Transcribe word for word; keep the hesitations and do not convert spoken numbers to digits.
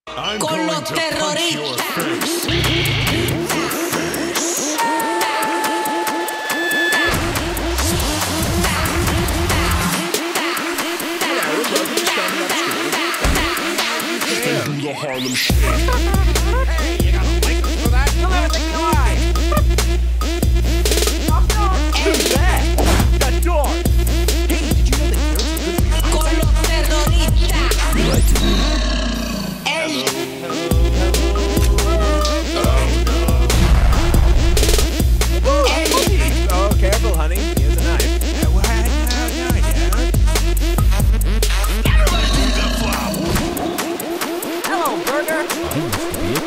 I'm con going los to punch your terroristas. Do the Harlem Shake. Hey, you got a license for that? You'll never take me alive. Who's that? That dog. Hey, did you know that carrots are good for your Con los terroristas. El Oh, careful, honey. Here's a knife. Uh, what? No, no, I don't. Everybody do the flop. Hello, Burger.